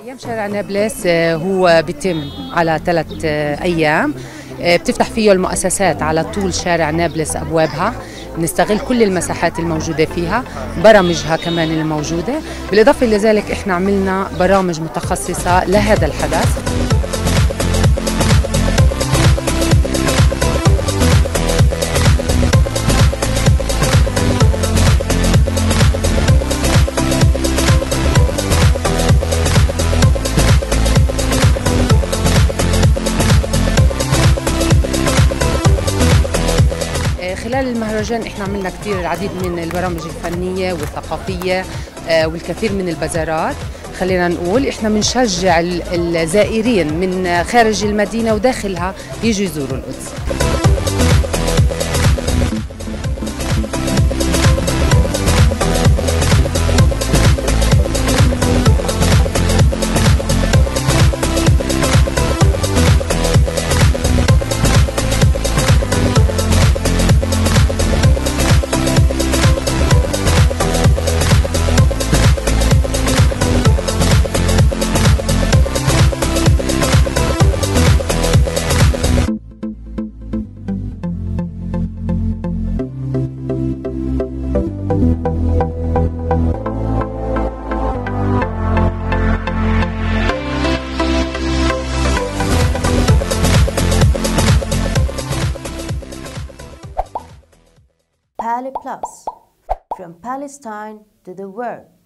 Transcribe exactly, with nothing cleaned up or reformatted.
أيام شارع نابلس هو بيتم على ثلاث أيام، بتفتح فيه المؤسسات على طول شارع نابلس أبوابها، نستغل كل المساحات الموجودة فيها، برامجها كمان الموجودة. بالإضافة لذلك إحنا عملنا برامج متخصصة لهذا الحدث. خلال المهرجان احنا عملنا كثير العديد من البرامج الفنية والثقافية والكثير من البازارات. خلينا نقول احنا بنشجع الزائرين من خارج المدينة وداخلها يجوا يزوروا القدس. Palplus, from Palestine to the world.